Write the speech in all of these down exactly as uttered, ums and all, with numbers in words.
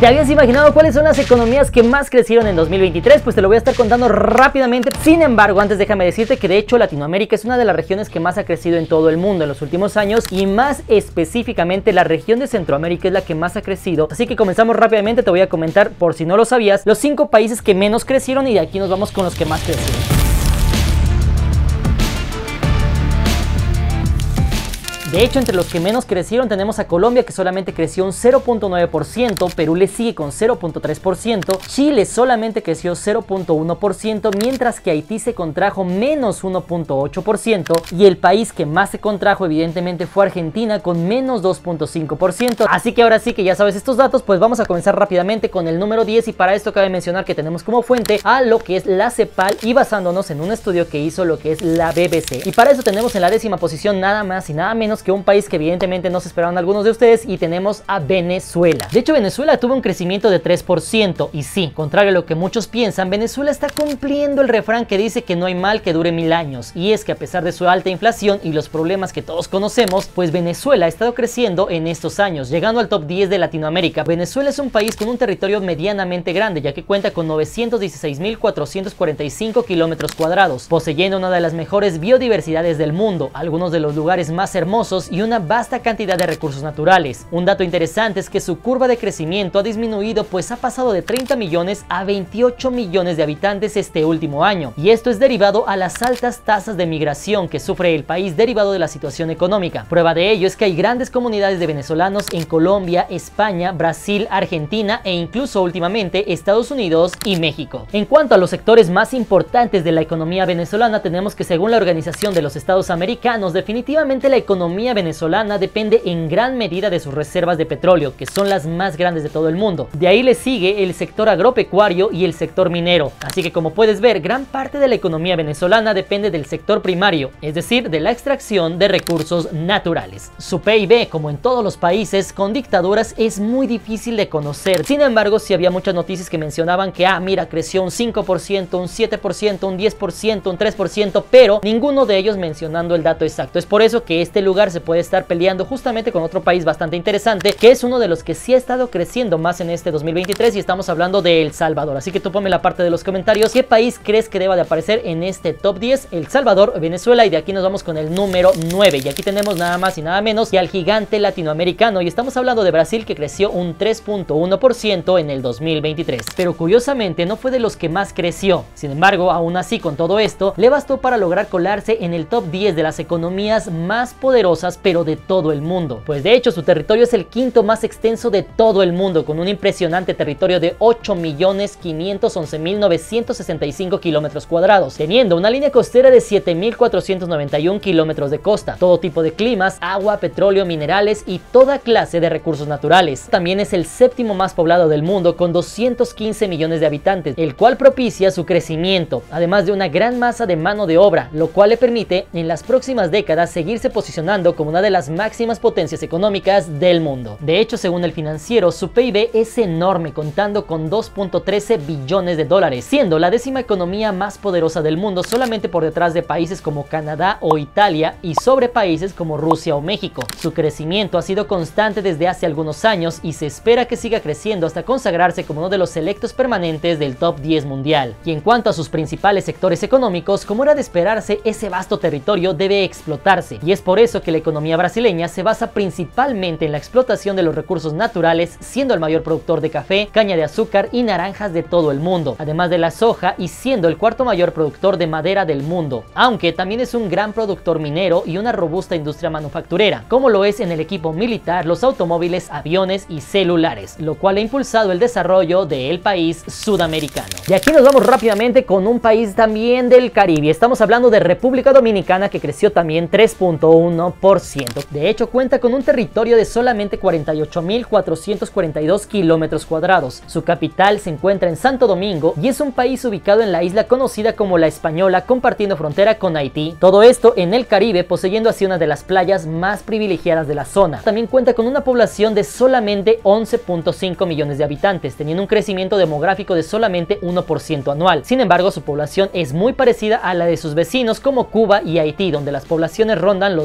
¿Te habías imaginado cuáles son las economías que más crecieron en dos mil veintitrés? Pues te lo voy a estar contando rápidamente. Sin embargo, antes déjame decirte que de hecho Latinoamérica es una de las regiones que más ha crecido en todo el mundo en los últimos años, y más específicamente la región de Centroamérica es la que más ha crecido. Así que comenzamos rápidamente. Te voy a comentar, por si no lo sabías, los cinco países que menos crecieron, y de aquí nos vamos con los que más crecieron. De hecho, entre los que menos crecieron tenemos a Colombia, que solamente creció un cero punto nueve por ciento, Perú le sigue con cero punto tres por ciento, Chile solamente creció cero punto uno por ciento, mientras que Haití se contrajo menos uno punto ocho por ciento, y el país que más se contrajo evidentemente fue Argentina con menos dos punto cinco por ciento. Así que ahora sí que ya sabes estos datos, pues vamos a comenzar rápidamente con el número diez, y para esto cabe mencionar que tenemos como fuente a lo que es la CEPAL, y basándonos en un estudio que hizo lo que es la B B C. Y para eso tenemos en la décima posición nada más y nada menos que un país que evidentemente no se esperaban algunos de ustedes, y tenemos a Venezuela. De hecho, Venezuela tuvo un crecimiento de tres por ciento, y sí, contrario a lo que muchos piensan, Venezuela está cumpliendo el refrán que dice que no hay mal que dure mil años, y es que a pesar de su alta inflación y los problemas que todos conocemos, pues Venezuela ha estado creciendo en estos años, llegando al top diez de Latinoamérica. Venezuela es un país con un territorio medianamente grande, ya que cuenta con novecientos dieciséis mil cuatrocientos cuarenta y cinco kilómetros cuadrados, poseyendo una de las mejores biodiversidades del mundo, algunos de los lugares más hermosos y una vasta cantidad de recursos naturales. Un dato interesante es que su curva de crecimiento ha disminuido, pues ha pasado de treinta millones a veintiocho millones de habitantes este último año, y esto es derivado a las altas tasas de migración que sufre el país derivado de la situación económica. Prueba de ello es que hay grandes comunidades de venezolanos en Colombia, España, Brasil, Argentina e incluso últimamente Estados Unidos y México. En cuanto a los sectores más importantes de la economía venezolana, tenemos que según la Organización de los Estados Americanos, definitivamente la economía venezolana depende en gran medida de sus reservas de petróleo, que son las más grandes de todo el mundo. De ahí le sigue el sector agropecuario y el sector minero. Así que, como puedes ver, gran parte de la economía venezolana depende del sector primario, es decir, de la extracción de recursos naturales. Su P I B, como en todos los países con dictaduras, es muy difícil de conocer. Sin embargo, sí había muchas noticias que mencionaban que, ah, mira, creció un cinco por ciento, un siete por ciento, un diez por ciento, un tres por ciento, pero ninguno de ellos mencionando el dato exacto. Es por eso que este lugar se puede estar peleando justamente con otro país bastante interesante, que es uno de los que sí ha estado creciendo más en este dos mil veintitrés, y estamos hablando de El Salvador. Así que tú ponme la parte de los comentarios qué país crees que deba de aparecer en este top diez. El Salvador, Venezuela, y de aquí nos vamos con el número nueve, y aquí tenemos nada más y nada menos que al gigante latinoamericano, y estamos hablando de Brasil, que creció un tres punto uno por ciento en el dos mil veintitrés, pero curiosamente no fue de los que más creció. Sin embargo, aún así, con todo esto, le bastó para lograr colarse en el top diez de las economías más poderosas, pero de todo el mundo. Pues de hecho, su territorio es el quinto más extenso de todo el mundo, con un impresionante territorio de ocho millones quinientos once mil novecientos sesenta y cinco kilómetros cuadrados, teniendo una línea costera de siete mil cuatrocientos noventa y uno kilómetros de costa, todo tipo de climas, agua, petróleo, minerales y toda clase de recursos naturales. También es el séptimo más poblado del mundo, con doscientos quince millones de habitantes, el cual propicia su crecimiento, además de una gran masa de mano de obra, lo cual le permite en las próximas décadas seguirse posicionando como una de las máximas potencias económicas del mundo. De hecho, según el Financiero, su P I B es enorme, contando con dos punto trece billones de dólares, siendo la décima economía más poderosa del mundo, solamente por detrás de países como Canadá o Italia, y sobre países como Rusia o México. Su crecimiento ha sido constante desde hace algunos años, y se espera que siga creciendo hasta consagrarse como uno de los selectos permanentes del top diez mundial. Y en cuanto a sus principales sectores económicos, como era de esperarse, ese vasto territorio debe explotarse, y es por eso que la economía brasileña se basa principalmente en la explotación de los recursos naturales, siendo el mayor productor de café, caña de azúcar y naranjas de todo el mundo, además de la soja, y siendo el cuarto mayor productor de madera del mundo, aunque también es un gran productor minero y una robusta industria manufacturera, como lo es en el equipo militar, los automóviles, aviones y celulares, lo cual ha impulsado el desarrollo del país sudamericano. Y aquí nos vamos rápidamente con un país también del Caribe. Estamos hablando de República Dominicana, que creció también tres punto uno por ciento. De hecho, cuenta con un territorio de solamente cuarenta y ocho mil cuatrocientos cuarenta y dos kilómetros cuadrados. Su capital se encuentra en Santo Domingo, y es un país ubicado en la isla conocida como La Española, compartiendo frontera con Haití. Todo esto en el Caribe, poseyendo así una de las playas más privilegiadas de la zona. También cuenta con una población de solamente once punto cinco millones de habitantes, teniendo un crecimiento demográfico de solamente uno por ciento anual. Sin embargo, su población es muy parecida a la de sus vecinos como Cuba y Haití, donde las poblaciones rondan los doce millones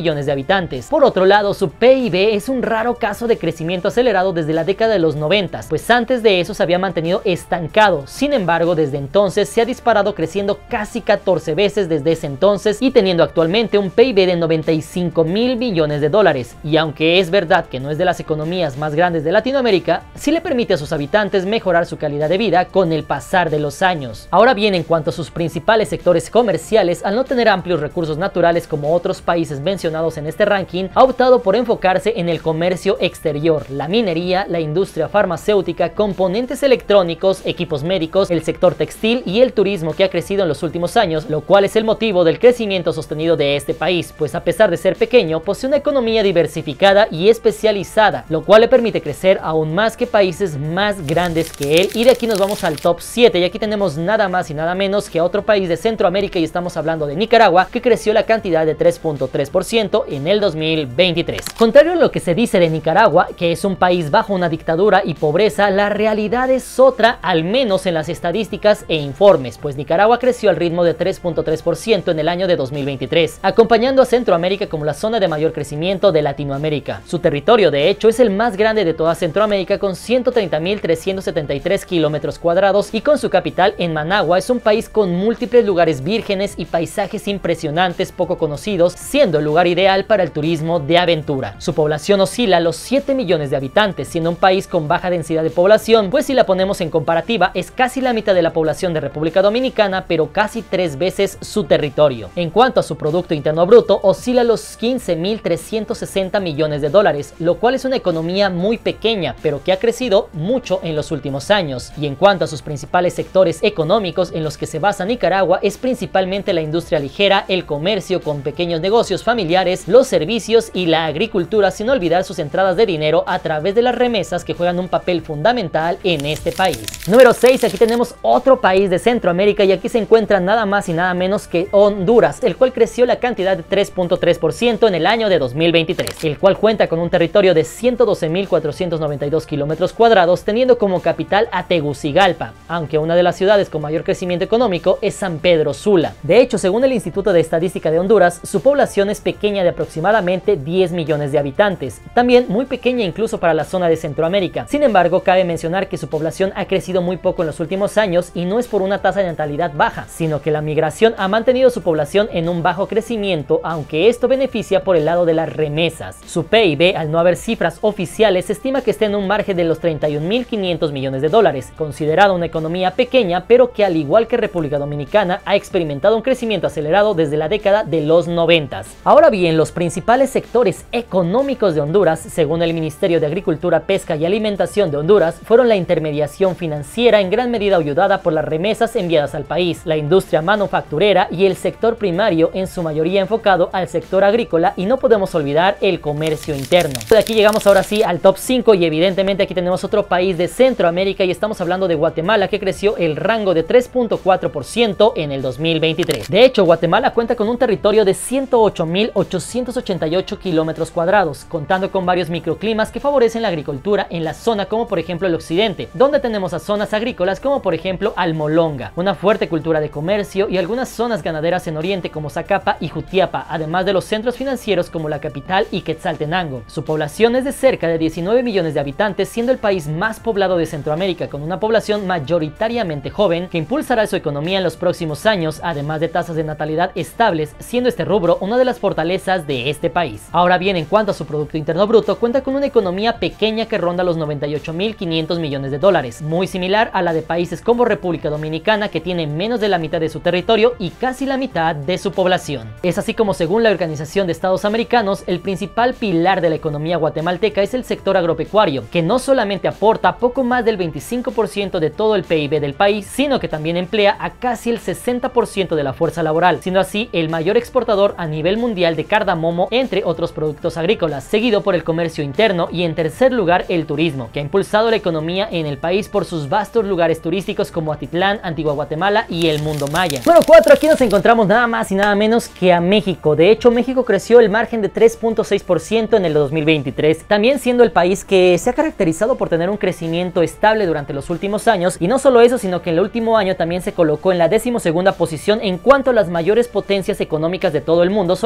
millones de habitantes. Por otro lado, su P I B es un raro caso de crecimiento acelerado desde la década de los noventa, pues antes de eso se había mantenido estancado. Sin embargo, desde entonces se ha disparado, creciendo casi catorce veces desde ese entonces y teniendo actualmente un P I B de noventa y cinco mil millones de dólares. Y aunque es verdad que no es de las economías más grandes de Latinoamérica, sí le permite a sus habitantes mejorar su calidad de vida con el pasar de los años. Ahora bien, en cuanto a sus principales sectores comerciales, al no tener amplios recursos naturales como otros países mencionados en este ranking, ha optado por enfocarse en el comercio exterior, la minería, la industria farmacéutica, componentes electrónicos, equipos médicos, el sector textil y el turismo, que ha crecido en los últimos años, lo cual es el motivo del crecimiento sostenido de este país, pues a pesar de ser pequeño, posee una economía diversificada y especializada, lo cual le permite crecer aún más que países más grandes que él. Y de aquí nos vamos al top siete, y aquí tenemos nada más y nada menos que a otro país de Centroamérica, y estamos hablando de Nicaragua, que creció la cantidad de tres punto tres por ciento en el dos mil veintitrés. Contrario a lo que se dice de Nicaragua, que es un país bajo una dictadura y pobreza, la realidad es otra, al menos en las estadísticas e informes, pues Nicaragua creció al ritmo de tres punto tres por ciento en el año de dos mil veintitrés, acompañando a Centroamérica como la zona de mayor crecimiento de Latinoamérica. Su territorio, de hecho, es el más grande de toda Centroamérica, con ciento treinta mil trescientos setenta y tres kilómetros cuadrados, y con su capital en Managua es un país con múltiples lugares vírgenes y paisajes impresionantes poco conocidos, siendo el lugar ideal para el turismo de aventura. Su población oscila a los siete millones de habitantes, siendo un país con baja densidad de población, pues si la ponemos en comparativa es casi la mitad de la población de República Dominicana, pero casi tres veces su territorio. En cuanto a su Producto Interno Bruto, oscila a los quince mil trescientos sesenta millones de dólares, lo cual es una economía muy pequeña, pero que ha crecido mucho en los últimos años. Y en cuanto a sus principales sectores económicos en los que se basa Nicaragua, es principalmente la industria ligera, el comercio con pequeños negocios familiares, los servicios y la agricultura, sin olvidar sus entradas de dinero a través de las remesas, que juegan un papel fundamental en este país. Número seis, aquí tenemos otro país de Centroamérica, y aquí se encuentra nada más y nada menos que Honduras, el cual creció la cantidad de tres punto tres por ciento en el año de dos mil veintitrés, el cual cuenta con un territorio de ciento doce mil cuatrocientos noventa y dos kilómetros cuadrados, teniendo como capital a Tegucigalpa, aunque una de las ciudades con mayor crecimiento económico es San Pedro Sula. De hecho, según el Instituto de Estadística de Honduras, su población es pequeña, de aproximadamente diez millones de habitantes, también muy pequeña incluso para la zona de Centroamérica. Sin embargo, cabe mencionar que su población ha crecido muy poco en los últimos años, y no es por una tasa de natalidad baja, sino que la migración ha mantenido su población en un bajo crecimiento, aunque esto beneficia por el lado de las remesas. Su P I B, al no haber cifras oficiales, se estima que está en un margen de los treinta y un mil quinientos millones de dólares, considerada una economía pequeña, pero que al igual que República Dominicana ha experimentado un crecimiento acelerado desde la década de los noventas. Ahora bien, los principales sectores económicos de Honduras, según el Ministerio de Agricultura, Pesca y Alimentación de Honduras, fueron la intermediación financiera, en gran medida ayudada por las remesas enviadas al país, la industria manufacturera y el sector primario, en su mayoría enfocado al sector agrícola, y no podemos olvidar el comercio interno. De aquí llegamos ahora sí al top cinco, y evidentemente aquí tenemos otro país de Centroamérica, y estamos hablando de Guatemala, que creció el rango de tres punto cuatro por ciento en el dos mil veintitrés. De hecho, Guatemala cuenta con un territorio de ciento ocho mil ochocientos ochenta y ocho kilómetros cuadrados, contando con varios microclimas que favorecen la agricultura en la zona, como por ejemplo el occidente, donde tenemos a zonas agrícolas como por ejemplo Almolonga, una fuerte cultura de comercio, y algunas zonas ganaderas en oriente como Zacapa y Jutiapa, además de los centros financieros como la capital y Quetzaltenango. Su población es de cerca de diecinueve millones de habitantes, siendo el país más poblado de Centroamérica, con una población mayoritariamente joven que impulsará su economía en los próximos años, además de tasas de natalidad estables, siendo este rubro una de las fortalezas de este país. Ahora bien, en cuanto a su Producto Interno Bruto, cuenta con una economía pequeña que ronda los noventa y ocho mil quinientos millones de dólares, muy similar a la de países como República Dominicana, que tiene menos de la mitad de su territorio y casi la mitad de su población. Es así como, según la Organización de Estados Americanos, el principal pilar de la economía guatemalteca es el sector agropecuario, que no solamente aporta poco más del veinticinco por ciento de todo el P I B del país, sino que también emplea a casi el sesenta por ciento de la fuerza laboral, siendo así el mayor exportador a nivel mundial de cardamomo, entre otros productos agrícolas, seguido por el comercio interno, y en tercer lugar el turismo, que ha impulsado la economía en el país por sus vastos lugares turísticos como Atitlán, Antigua Guatemala y el Mundo Maya. Número cuatro, aquí nos encontramos nada más y nada menos que a México. De hecho, México creció el margen de tres punto seis por ciento en el dos mil veintitrés, también siendo el país que se ha caracterizado por tener un crecimiento estable durante los últimos años, y no solo eso, sino que en el último año también se colocó en la decimosegunda posición en cuanto a las mayores potencias económicas de todo el mundo, solamente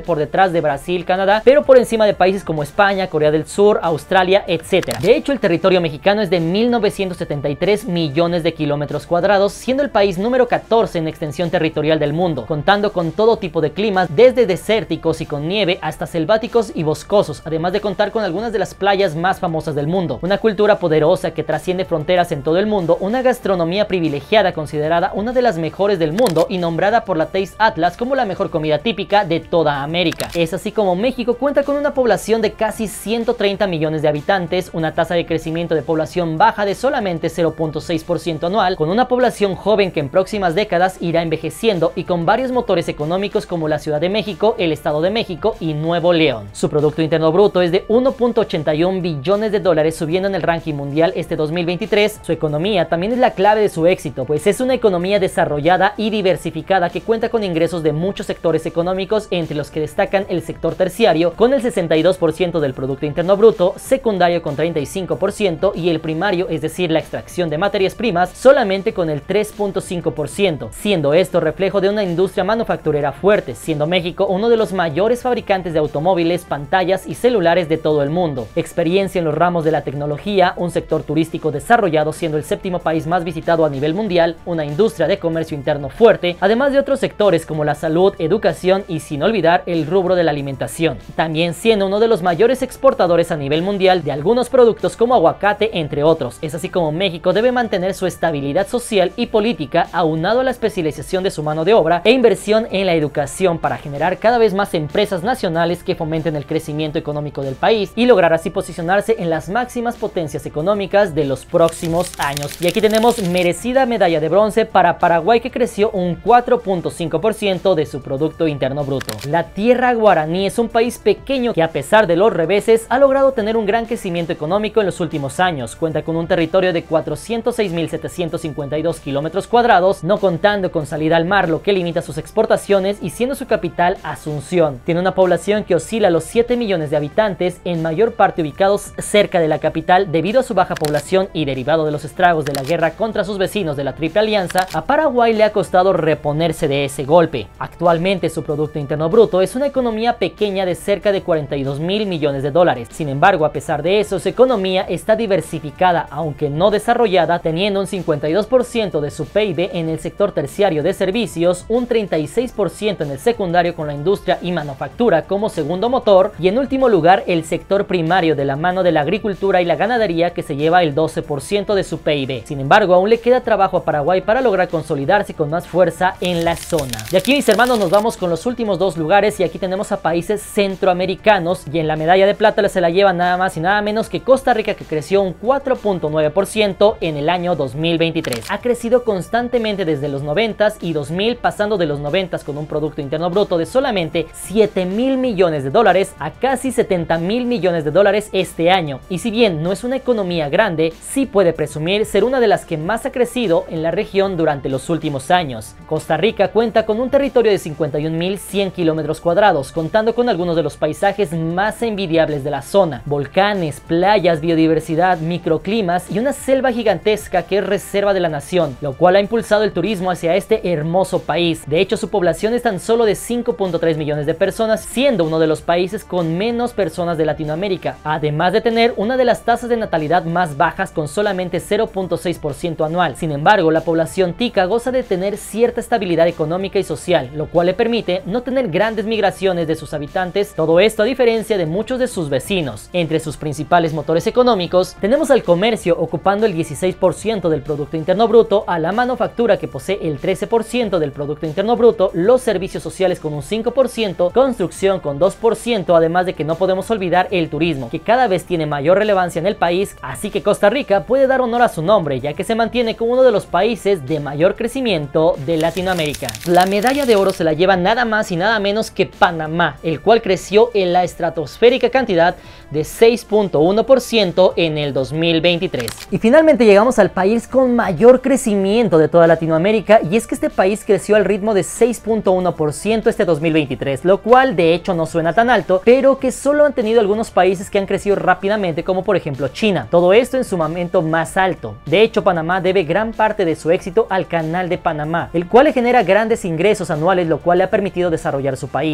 por detrás de Brasil, Canadá, pero por encima de países como España, Corea del Sur, Australia, etcétera. De hecho, el territorio mexicano es de mil novecientos setenta y tres millones de kilómetros cuadrados, siendo el país número catorce en extensión territorial del mundo, contando con todo tipo de climas, desde desérticos y con nieve hasta selváticos y boscosos, además de contar con algunas de las playas más famosas del mundo, una cultura poderosa que trasciende fronteras en todo el mundo, una gastronomía privilegiada considerada una de las mejores del mundo y nombrada por la Taste Atlas como la mejor comida típica de toda América. Es así como México cuenta con una población de casi ciento treinta millones de habitantes, una tasa de crecimiento de población baja de solamente cero punto seis por ciento anual, con una población joven que en próximas décadas irá envejeciendo y con varios motores económicos como la Ciudad de México, el Estado de México y Nuevo León. Su Producto Interno Bruto es de uno punto ochenta y uno billones de dólares, subiendo en el ranking mundial este dos mil veintitrés. Su economía también es la clave de su éxito, pues es una economía desarrollada y diversificada que cuenta con ingresos de muchos sectores económicos, entre los que destacan el sector terciario con el sesenta y dos por ciento del Producto Interno Bruto, secundario con treinta y cinco por ciento y el primario, es decir, la extracción de materias primas, solamente con el tres punto cinco por ciento, siendo esto reflejo de una industria manufacturera fuerte, siendo México uno de los mayores fabricantes de automóviles, pantallas y celulares de todo el mundo, experiencia en los ramos de la tecnología, un sector turístico desarrollado siendo el séptimo país más visitado a nivel mundial, una industria de comercio interno fuerte, además de otros sectores como la salud, educación y sin olvidar el rubro de la alimentación, también siendo uno de los mayores exportadores a nivel mundial de algunos productos como aguacate, entre otros. Es así como México debe mantener su estabilidad social y política, aunado a la especialización de su mano de obra e inversión en la educación para generar cada vez más empresas nacionales que fomenten el crecimiento económico del país y lograr así posicionarse en las máximas potencias económicas de los próximos años. Y aquí tenemos merecida medalla de bronce para Paraguay, que creció un cuatro punto cinco por ciento de su Producto Interno Bruto. La tierra guaraní es un país pequeño que, a pesar de los reveses, ha logrado tener un gran crecimiento económico en los últimos años. Cuenta con un territorio de cuatrocientos seis mil setecientos cincuenta y dos kilómetros cuadrados, no contando con salida al mar, lo que limita sus exportaciones, y siendo su capital Asunción. Tiene una población que oscila a los siete millones de habitantes, en mayor parte ubicados cerca de la capital. Debido a su baja población y derivado de los estragos de la guerra contra sus vecinos de la Triple Alianza, a Paraguay le ha costado reponerse de ese golpe. Actualmente su Producto Interno Bruto es una economía pequeña de cerca de cuarenta y dos mil millones de dólares. Sin embargo, a pesar de eso, su economía está diversificada, aunque no desarrollada, teniendo un cincuenta y dos por ciento de su P I B en el sector terciario de servicios, un treinta y seis por ciento en el secundario con la industria y manufactura como segundo motor, y en último lugar el sector primario de la mano de la agricultura y la ganadería, que se lleva el doce por ciento de su P I B. Sin embargo, aún le queda trabajo a Paraguay para lograr consolidarse con más fuerza en la zona. Y aquí, mis hermanos, nos vamos con los últimos dos lugares, y aquí tenemos a países centroamericanos, y en la medalla de plata se la lleva nada más y nada menos que Costa Rica, que creció un cuatro punto nueve por ciento en el año dos mil veintitrés. Ha crecido constantemente desde los noventas y dos mil, pasando de los noventas con un Producto Interno Bruto de solamente siete mil millones de dólares a casi setenta mil millones de dólares este año. Y si bien no es una economía grande, sí puede presumir ser una de las que más ha crecido en la región durante los últimos años. Costa Rica cuenta con un territorio de cincuenta y un mil cien kilómetros cuadrados, contando con algunos de los paisajes más envidiables de la zona: volcanes, playas, biodiversidad, microclimas y una selva gigantesca que es reserva de la nación, lo cual ha impulsado el turismo hacia este hermoso país. De hecho, su población es tan solo de cinco punto tres millones de personas, siendo uno de los países con menos personas de Latinoamérica, además de tener una de las tasas de natalidad más bajas, con solamente cero punto seis por ciento anual. Sin embargo, la población tica goza de tener cierta estabilidad económica y social, lo cual le permite no tener grandes migraciones de sus habitantes, todo esto a diferencia de muchos de sus vecinos. Entre sus principales motores económicos tenemos al comercio, ocupando el dieciséis por ciento del Producto Interno Bruto, a la manufactura, que posee el trece por ciento del Producto Interno Bruto, los servicios sociales con un cinco por ciento, construcción con dos por ciento, además de que no podemos olvidar el turismo, que cada vez tiene mayor relevancia en el país, así que Costa Rica puede dar honor a su nombre, ya que se mantiene como uno de los países de mayor crecimiento de Latinoamérica. La medalla de oro se la lleva nada más y nada menos que Panamá, el cual creció en la estratosférica cantidad de seis punto uno por ciento en el dos mil veintitrés. Y finalmente llegamos al país con mayor crecimiento de toda Latinoamérica, y es que este país creció al ritmo de seis punto uno por ciento este dos mil veintitrés, lo cual de hecho no suena tan alto, pero que solo han tenido algunos países que han crecido rápidamente, como por ejemplo China. Todo esto en su momento más alto. De hecho, Panamá debe gran parte de su éxito al Canal de Panamá, el cual le genera grandes ingresos anuales, lo cual le ha permitido desarrollar su país.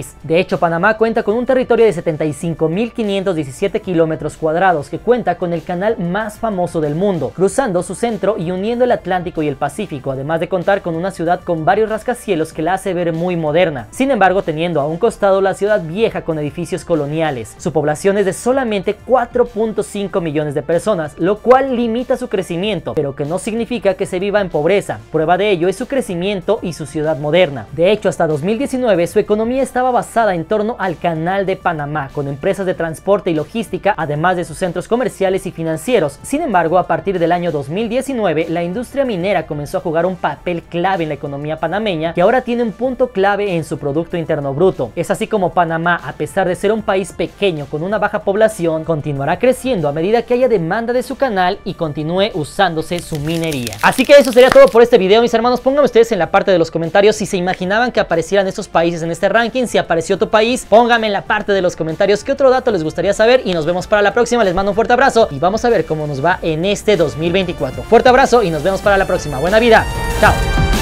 país. De hecho, Panamá cuenta con un territorio de setenta y cinco mil quinientos diecisiete kilómetros cuadrados que cuenta con el canal más famoso del mundo, cruzando su centro y uniendo el Atlántico y el Pacífico, además de contar con una ciudad con varios rascacielos que la hace ver muy moderna. Sin embargo, teniendo a un costado la ciudad vieja con edificios coloniales. Su población es de solamente cuatro punto cinco millones de personas, lo cual limita su crecimiento, pero que no significa que se viva en pobreza. Prueba de ello es su crecimiento y su ciudad moderna. De hecho, hasta dos mil diecinueve su economía estaba basada en torno al Canal de Panamá, con empresas de transporte y logística, además de sus centros comerciales y financieros. Sin embargo, a partir del año dos mil diecinueve, la industria minera comenzó a jugar un papel clave en la economía panameña, que ahora tiene un punto clave en su Producto Interno Bruto. Es así como Panamá, a pesar de ser un país pequeño con una baja población, continuará creciendo a medida que haya demanda de su canal y continúe usándose su minería. Así que eso sería todo por este video, mis hermanos. Pónganme ustedes en la parte de los comentarios si se imaginaban que aparecieran estos países en este ranking. Si apareció tu país, pónganme en la parte de los comentarios qué otro dato les gustaría saber y nos vemos para la próxima. Les mando un fuerte abrazo y vamos a ver cómo nos va en este dos mil veinticuatro. Fuerte abrazo y nos vemos para la próxima. Buena vida. Chao.